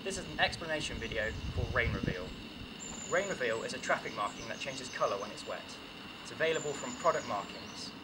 This is an explanation video for Rain Reveal. Rain Reveal is a traffic marking that changes colour when it's wet. It's available from Product Markings.